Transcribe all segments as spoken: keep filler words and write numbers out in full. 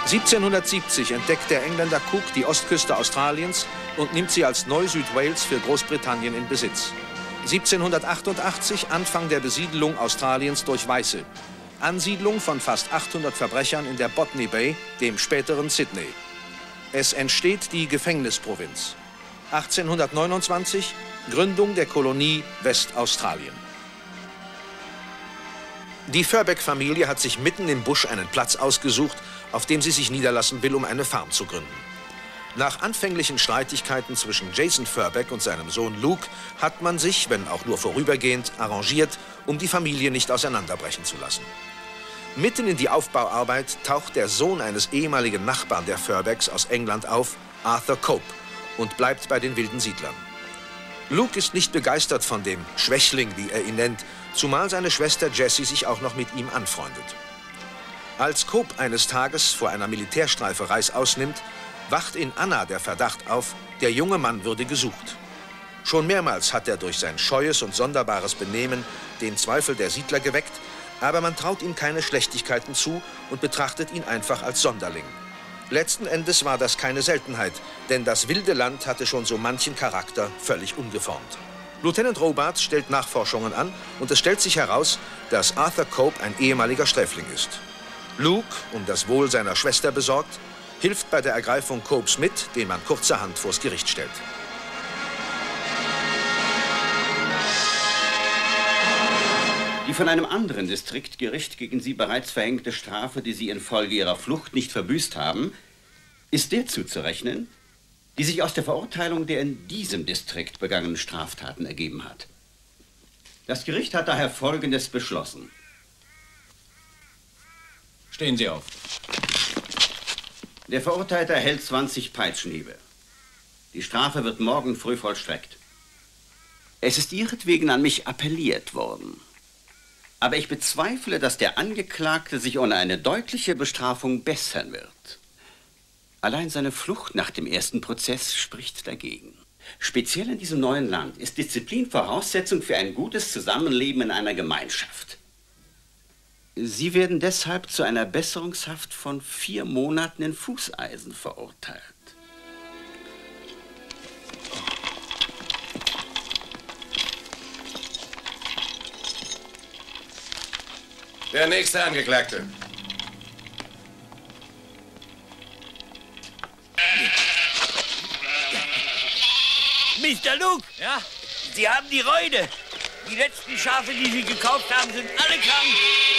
siebzehnhundertsiebzig entdeckt der Engländer Cook die Ostküste Australiens und nimmt sie als Neu-Südwales für Großbritannien in Besitz. siebzehnhundertachtundachtzig Anfang der Besiedelung Australiens durch Weiße. Ansiedlung von fast achthundert Verbrechern in der Botany Bay, dem späteren Sydney. Es entsteht die Gefängnisprovinz. achtzehnhundertneunundzwanzig Gründung der Kolonie Westaustralien. Die Firbeck-Familie hat sich mitten im Busch einen Platz ausgesucht, auf dem sie sich niederlassen will, um eine Farm zu gründen. Nach anfänglichen Streitigkeiten zwischen Jason Firbeck und seinem Sohn Luke hat man sich, wenn auch nur vorübergehend, arrangiert, um die Familie nicht auseinanderbrechen zu lassen. Mitten in die Aufbauarbeit taucht der Sohn eines ehemaligen Nachbarn der Firbecks aus England auf, Arthur Cope, und bleibt bei den wilden Siedlern. Luke ist nicht begeistert von dem Schwächling, wie er ihn nennt, zumal seine Schwester Jessie sich auch noch mit ihm anfreundet. Als Cope eines Tages vor einer Militärstreife Reis ausnimmt, wacht in Anna der Verdacht auf, der junge Mann würde gesucht. Schon mehrmals hat er durch sein scheues und sonderbares Benehmen den Zweifel der Siedler geweckt, aber man traut ihm keine Schlechtigkeiten zu und betrachtet ihn einfach als Sonderling. Letzten Endes war das keine Seltenheit, denn das wilde Land hatte schon so manchen Charakter völlig umgeformt. Lieutenant Robards stellt Nachforschungen an und es stellt sich heraus, dass Arthur Cope ein ehemaliger Sträfling ist. Luke, um das Wohl seiner Schwester besorgt, hilft bei der Ergreifung Copes mit, den man kurzerhand vors Gericht stellt. Die von einem anderen Distriktgericht gegen Sie bereits verhängte Strafe, die Sie infolge Ihrer Flucht nicht verbüßt haben, ist der zuzurechnen, die sich aus der Verurteilung der in diesem Distrikt begangenen Straftaten ergeben hat. Das Gericht hat daher Folgendes beschlossen. Stehen Sie auf. Der Verurteilte erhält zwanzig Peitschenhiebe. Die Strafe wird morgen früh vollstreckt. Es ist Ihretwegen an mich appelliert worden. Aber ich bezweifle, dass der Angeklagte sich ohne eine deutliche Bestrafung bessern wird. Allein seine Flucht nach dem ersten Prozess spricht dagegen. Speziell in diesem neuen Land ist Disziplin Voraussetzung für ein gutes Zusammenleben in einer Gemeinschaft. Sie werden deshalb zu einer Besserungshaft von vier Monaten in Fußeisen verurteilt. Der nächste Angeklagte. Mister Luke! Ja? Sie haben die Reude. Die letzten Schafe, die Sie gekauft haben, sind alle krank.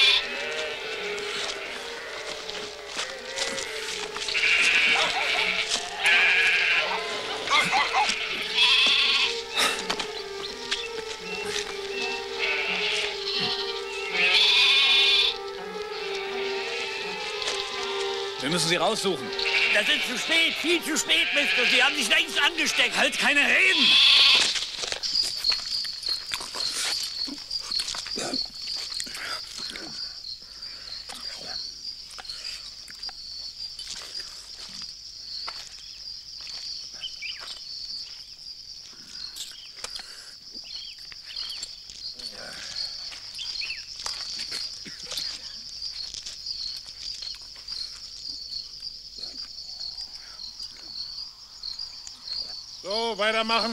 Wir müssen sie raussuchen. Das ist zu spät, viel zu spät, Mister. Sie haben sich längst angesteckt. Halt keine Reden! So, weitermachen.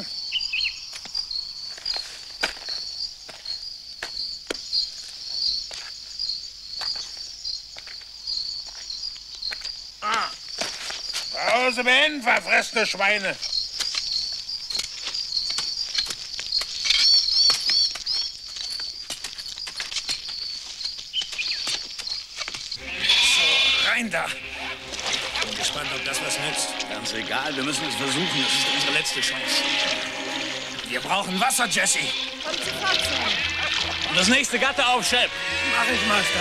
Ah. Pause beenden, verfressene Schweine. So, rein da. Ich bin gespannt, ob das was nützt. Ganz egal, wir müssen es versuchen. Das ist unsere letzte Chance. Wir brauchen Wasser, Jesse. Kommt sofort, Sir. Und das nächste Gatter auf, Chef. Mach ich, Master.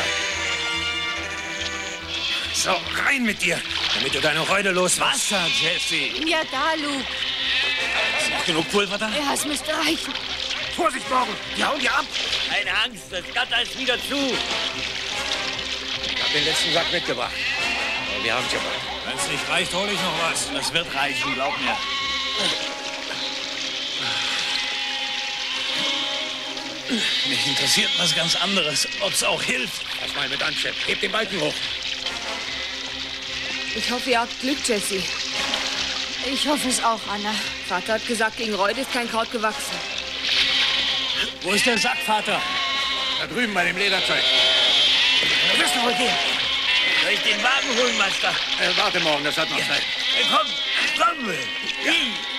So, rein mit dir, damit du deine Reude los warst. Wasser, Jesse. Ja, da, Luke. Ist noch genug Pulver da? Ja, es müsste reichen. Vorsicht, Morgan, die hauen dir ab. Keine Angst, das Gatter ist wieder zu. Ich hab den letzten Sack mitgebracht. Aber wir haben's gemacht. Wenn es nicht reicht, hole ich noch was. Das wird reichen, glaub mir. Mich interessiert was ganz anderes, ob es auch hilft. Pass mal mit an, Chef. Heb den Balken hoch. Ich hoffe, ihr habt Glück, Jessie. Ich hoffe es auch, Anna. Vater hat gesagt, gegen Reude ist kein Kraut gewachsen. Wo ist der Sack, Vater? Da drüben bei dem Lederzeug. Da wirst du wohl gehen. Soll ich den Wagen holen, Meister? Äh, warte morgen, das hat noch Zeit. Hey, komm, komm. Ja.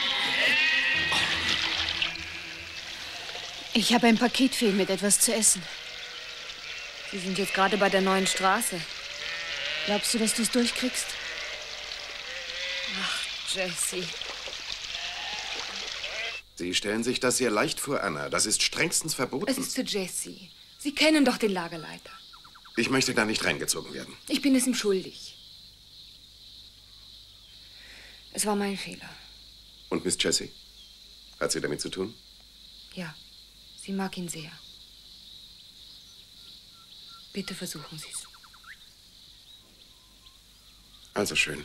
Ich habe ein Paket für ihn mit etwas zu essen. Sie sind jetzt gerade bei der neuen Straße. Glaubst du, dass du es durchkriegst? Ach, Jessie. Sie stellen sich das sehr leicht vor, Anna. Das ist strengstens verboten. Es ist für Jessie. Sie kennen doch den Lagerleiter. Ich möchte da nicht reingezogen werden. Ich bin es ihm schuldig. Es war mein Fehler. Und Miss Jessie? Hat sie damit zu tun? Ja, sie mag ihn sehr. Bitte versuchen Sie es. Also schön.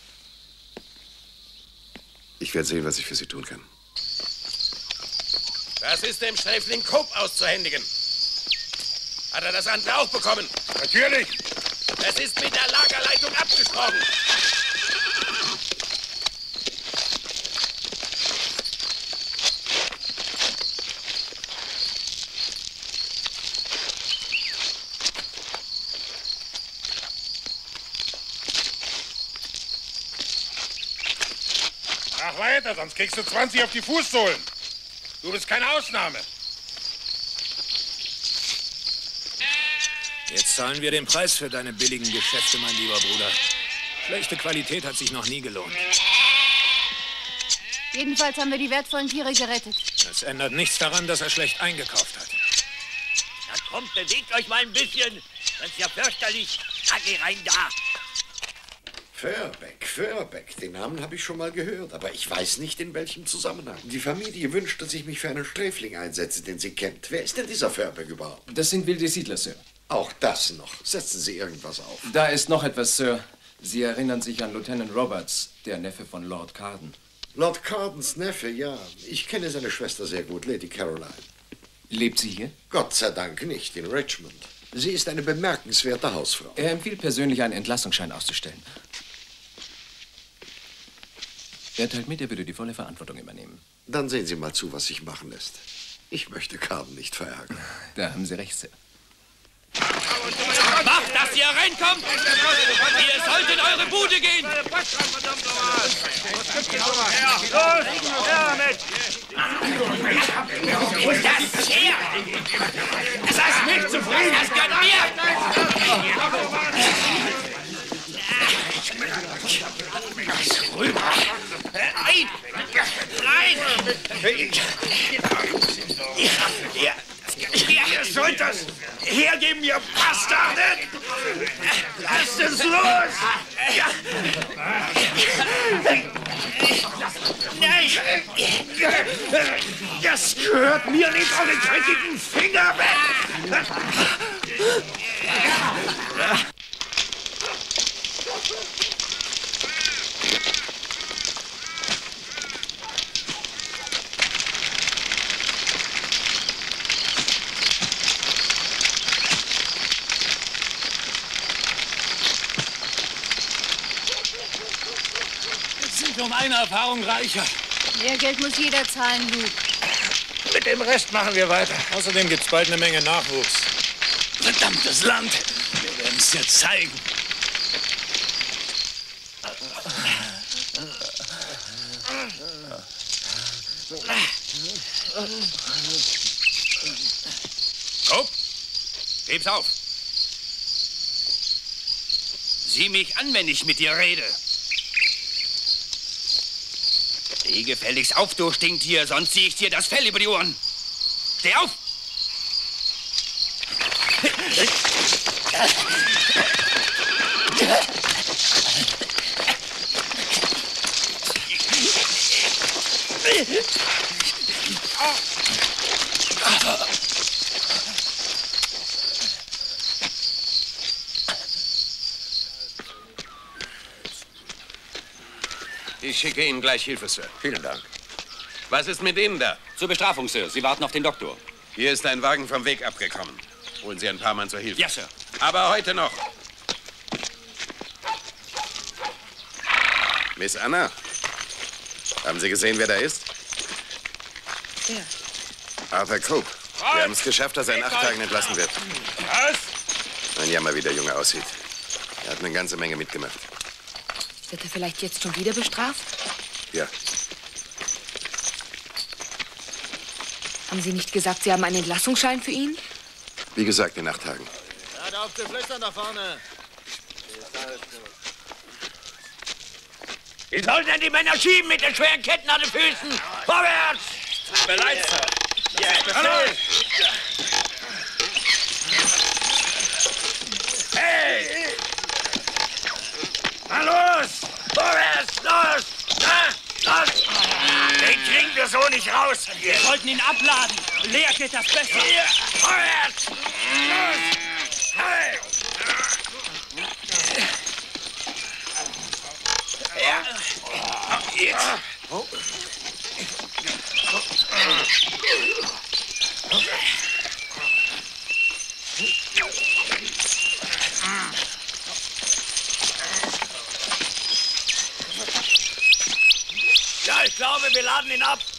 Ich werde sehen, was ich für Sie tun kann. Das ist dem Sträfling Cope auszuhändigen. Hat er das andere auch bekommen? Natürlich. Es ist mit der Lagerleitung abgesprochen. Mach weiter, sonst kriegst du zwanzig auf die Fußsohlen. Du bist keine Ausnahme. Jetzt zahlen wir den Preis für deine billigen Geschäfte, mein lieber Bruder. Schlechte Qualität hat sich noch nie gelohnt. Jedenfalls haben wir die wertvollen Tiere gerettet. Das ändert nichts daran, dass er schlecht eingekauft hat. Na kommt, bewegt euch mal ein bisschen. Das ist ja fürchterlich. Na, geh rein da. Firbeck, Firbeck, den Namen habe ich schon mal gehört, aber ich weiß nicht, in welchem Zusammenhang. Die Familie wünscht, dass ich mich für einen Sträfling einsetze, den sie kennt. Wer ist denn dieser Firbeck überhaupt? Das sind wilde Siedler, Sir. Auch das noch. Setzen Sie irgendwas auf. Da ist noch etwas, Sir. Sie erinnern sich an Lieutenant Roberts, der Neffe von Lord Carden. Lord Cardens Neffe, ja. Ich kenne seine Schwester sehr gut, Lady Caroline. Lebt sie hier? Gott sei Dank nicht, in Richmond. Sie ist eine bemerkenswerte Hausfrau. Er empfiehlt persönlich, einen Entlassungsschein auszustellen. Er teilt mit, er würde die volle Verantwortung übernehmen. Dann sehen Sie mal zu, was sich machen lässt. Ich möchte Carden nicht verärgern. Da haben Sie recht, Sir. Macht, dass ihr reinkommt! Ihr sollt in eure Bude gehen! Los, her damit! Wo ist das her? Das ist nicht zufrieden! Das gehört mir! Rüber! Nein! Nein! Ja, ihr sollt das hergeben, ihr Bastarde! Lasst es los! Nein! Das gehört mir nicht, eure dreckigen Finger weg! Um eine Erfahrung reicher. Mehr Geld muss jeder zahlen, Luke. Mit dem Rest machen wir weiter. Außerdem gibt's bald eine Menge Nachwuchs. Verdammtes Land. Wir werden es dir zeigen. Cope, geb's auf. Sieh mich an, wenn ich mit dir rede. Steh gefälligst auf, du Stinktier, sonst zieh ich dir das Fell über die Ohren. Steh auf! Ich schicke Ihnen gleich Hilfe, Sir. Vielen Dank. Was ist mit Ihnen da? Zur Bestrafung, Sir. Sie warten auf den Doktor. Hier ist ein Wagen vom Weg abgekommen. Holen Sie ein paar Mann zur Hilfe. Ja, Sir. Aber heute noch. Miss Anna, haben Sie gesehen, wer da ist? Wer? Arthur Cope. Wir haben es geschafft, dass er in acht Tagen entlassen wird. Was? Ein Jammer, wie der Junge aussieht. Er hat eine ganze Menge mitgemacht. Wird er vielleicht jetzt schon wieder bestraft? Ja. Haben Sie nicht gesagt, Sie haben einen Entlassungsschein für ihn? Wie gesagt, in acht Tagen. Hört auf zu flüstern da vorne. Wie sollen denn die Männer schieben mit den schweren Ketten an den Füßen? Vorwärts! Bereit, Sir. Ja, Befehl! Hey! Na los! Vorwärts! Los! Na, los! Den kriegen wir so nicht raus! Wir sollten ihn abladen. Leer geht das besser. Hier! Vorwärts! Los! Hey! Ja. Jetzt. Oh. Ja, ich glaube, wir laden ihn ab.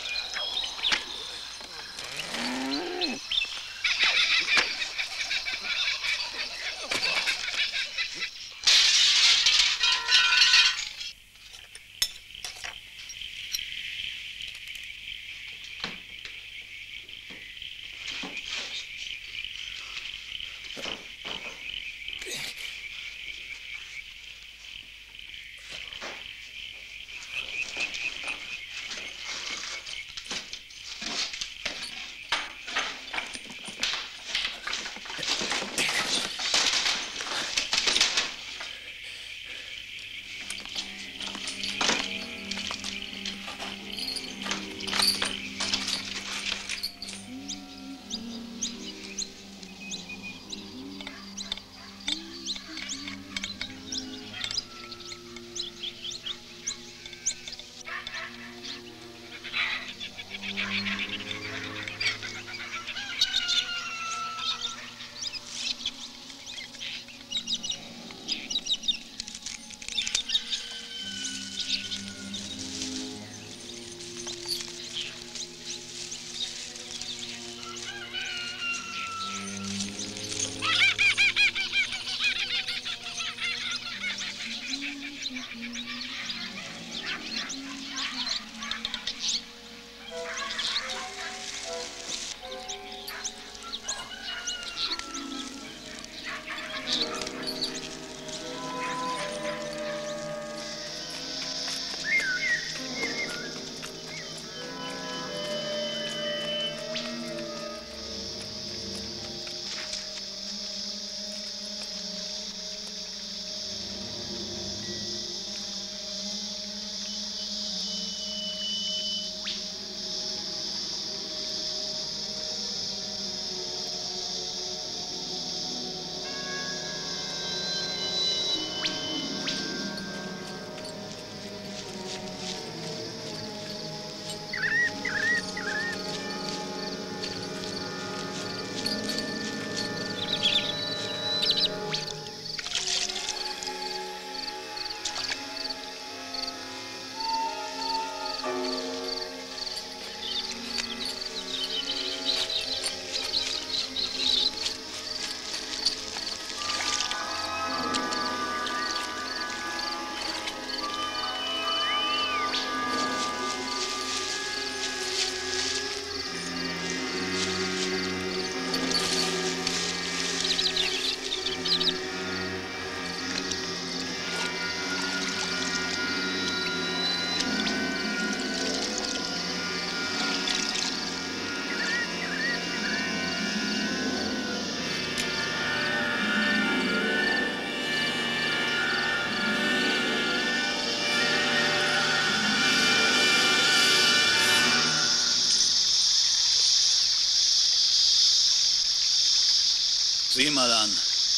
Sieh mal an.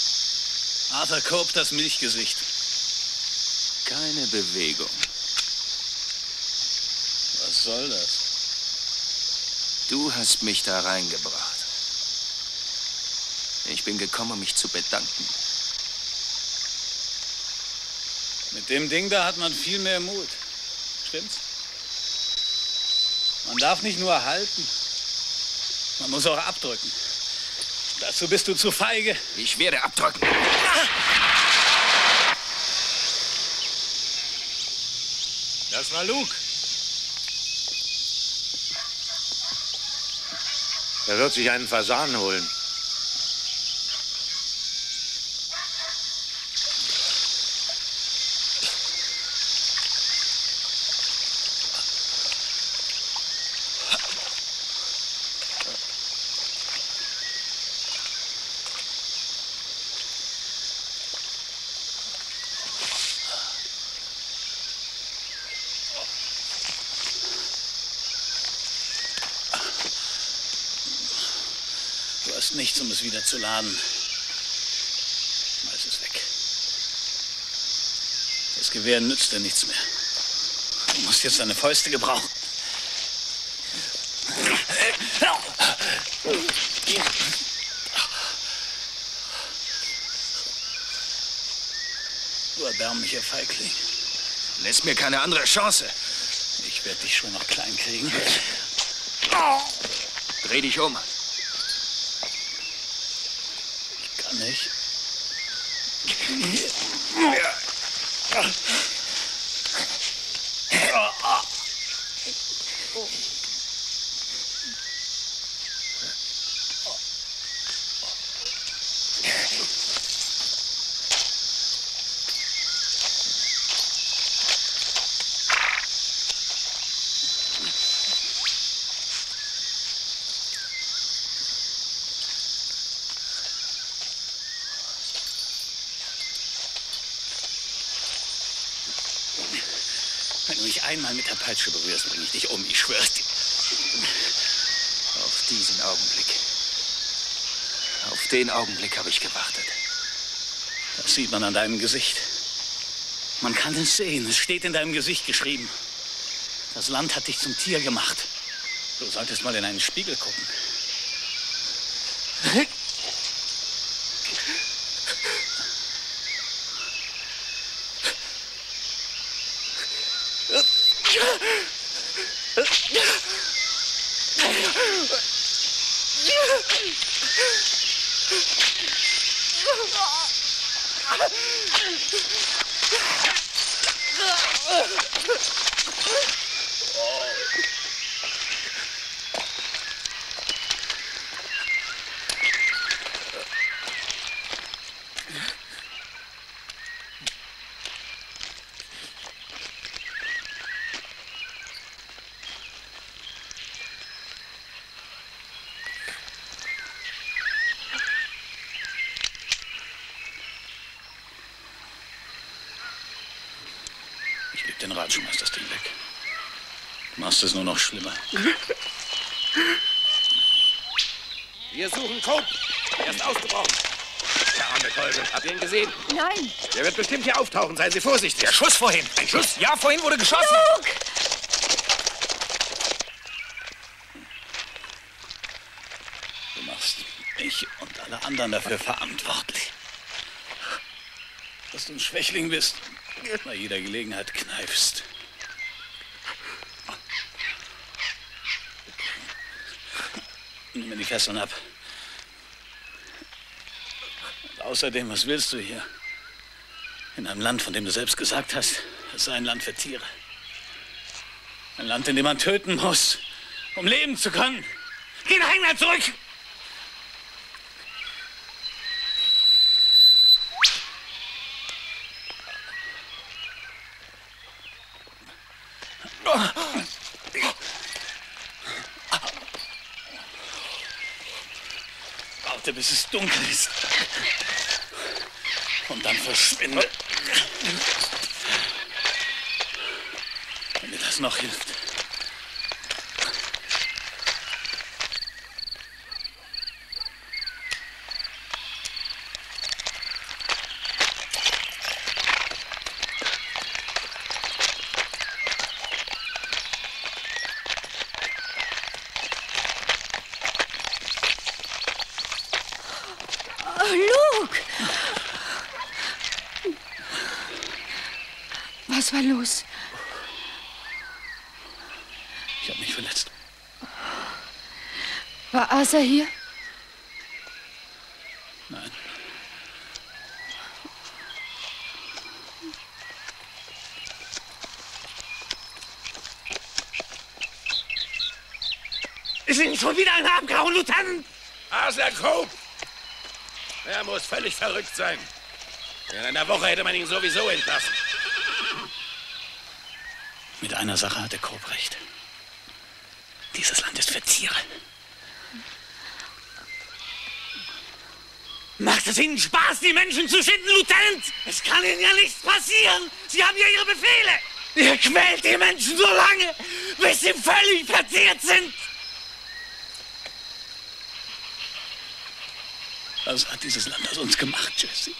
Arthur Cope, das Milchgesicht. Keine Bewegung. Was soll das? Du hast mich da reingebracht. Ich bin gekommen, um mich zu bedanken. Mit dem Ding da hat man viel mehr Mut. Stimmt's? Man darf nicht nur halten. Man muss auch abdrücken. Dazu bist du zu feige. Ich werde abdrücken. Das war Luke. Er wird sich einen Fasan holen. Du hast nichts, um es wieder zu laden. Schmeiß es weg. Das Gewehr nützt dir nichts mehr. Du musst jetzt deine Fäuste gebrauchen. Du erbärmlicher Feigling. Lässt mir keine andere Chance. Ich werde dich schon noch klein kriegen. Dreh dich um. Ich kann nicht. Wenn du mich einmal mit der Peitsche berührst, bringe ich dich um. Ich schwör's dir. Auf diesen Augenblick. Auf den Augenblick habe ich gewartet. Das sieht man an deinem Gesicht. Man kann es sehen. Es steht in deinem Gesicht geschrieben. Das Land hat dich zum Tier gemacht. Du solltest mal in einen Spiegel gucken. Ich gebe den Rat, schmeiß das Ding weg. Du machst es nur noch schlimmer. Wir suchen Cope. Er ist ausgebrochen. Der arme Teufel. Habt ihr ihn gesehen? Nein. Der wird bestimmt hier auftauchen. Seien Sie vorsichtig. Der Schuss vorhin. Ein Schuss? Ja, vorhin wurde geschossen. Luke! Du machst mich und alle anderen dafür verantwortlich. Dass du ein Schwächling bist, bei jeder Gelegenheit kneifst. Nimm mir die Fesseln ab. Und außerdem, was willst du hier? In einem Land, von dem du selbst gesagt hast, es sei ein Land für Tiere. Ein Land, in dem man töten muss, um leben zu können. Geh nach England zurück! Warte, bis es dunkel ist. Und dann verschwinde. Wenn dir das noch hilft. Was war los? Ich habe mich verletzt. War Asa hier? Nein. Ist Ihnen schon wieder einer abgehauen, Lieutenant? Asa Cope! Er muss völlig verrückt sein. In einer Woche hätte man ihn sowieso entlassen. Mit einer Sache hat der Cope recht. Dieses Land ist für Tiere. Macht es Ihnen Spaß, die Menschen zu schinden, Lieutenant? Es kann Ihnen ja nichts passieren. Sie haben ja Ihre Befehle. Ihr quält die Menschen so lange, bis sie völlig verzehrt sind. Was hat dieses Land aus uns gemacht, Jesse?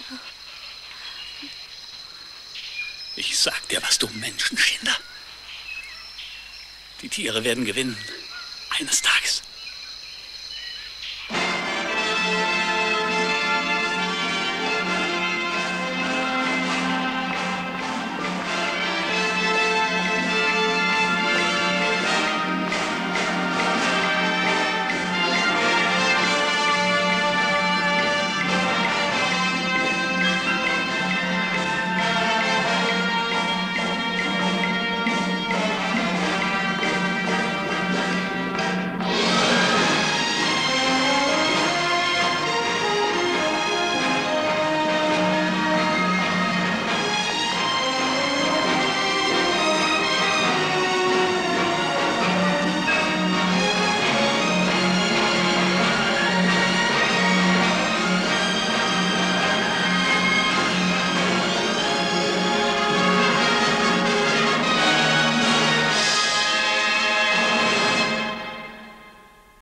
Ich sag dir was, du Menschenschinder. Die Tiere werden gewinnen. Eines Tages.